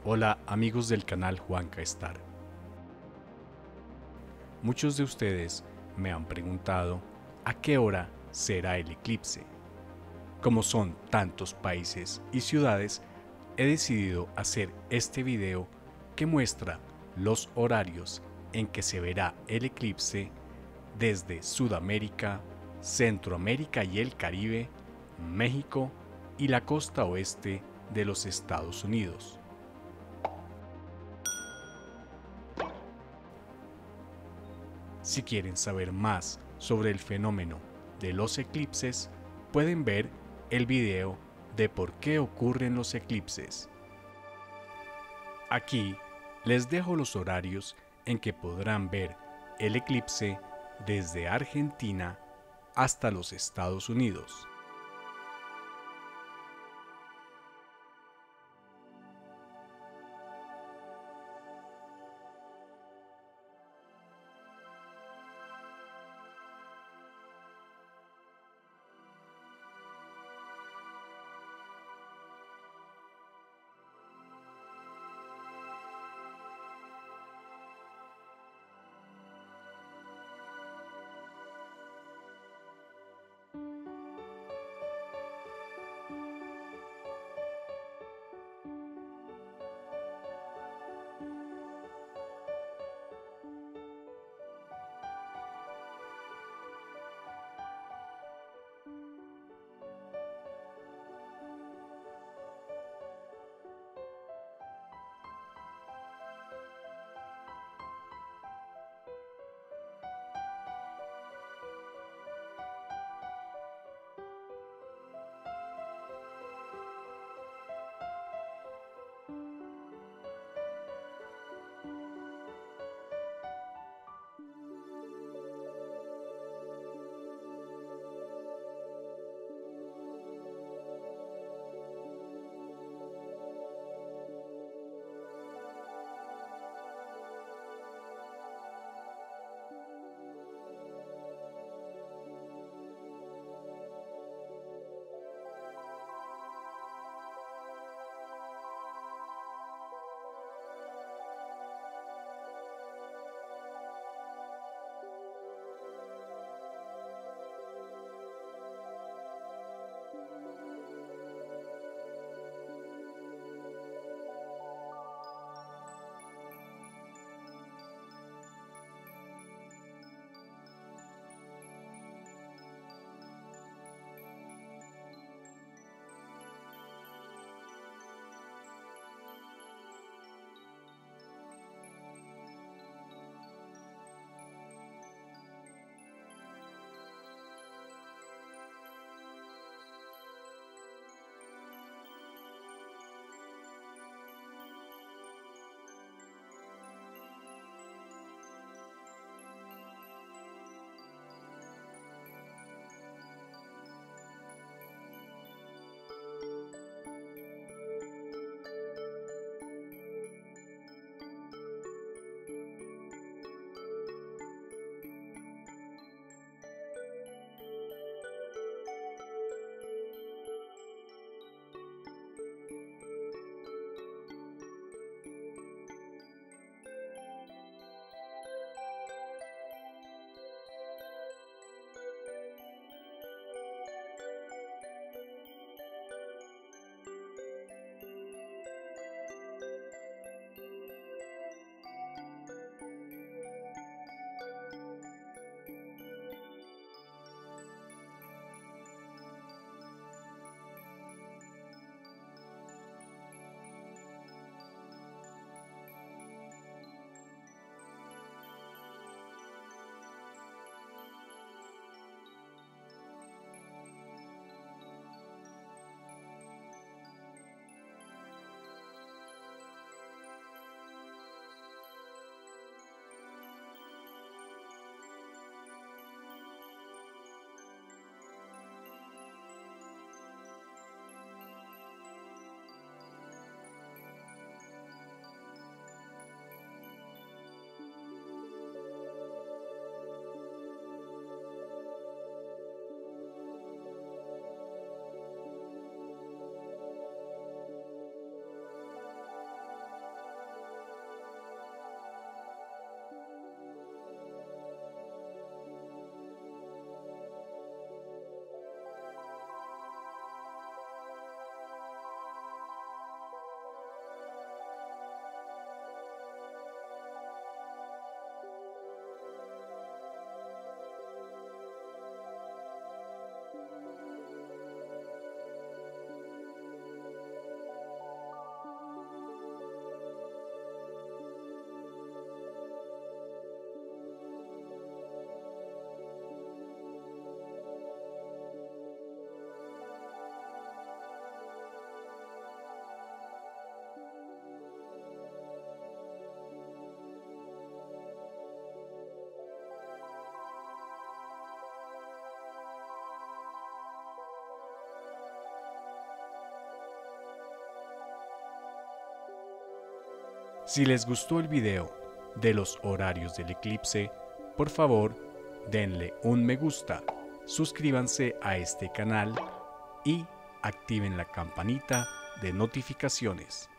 Hola amigos del canal Juanca Star. Muchos de ustedes me han preguntado a qué hora será el eclipse. Como son tantos países y ciudades, he decidido hacer este video que muestra los horarios en que se verá el eclipse desde Sudamérica, Centroamérica y el Caribe, México y la costa oeste de los Estados Unidos. Si quieren saber más sobre el fenómeno de los eclipses, pueden ver el video de por qué ocurren los eclipses. Aquí les dejo los horarios en que podrán ver el eclipse desde Argentina hasta los Estados Unidos. Si les gustó el video de los horarios del eclipse, por favor, denle un me gusta, suscríbanse a este canal y activen la campanita de notificaciones.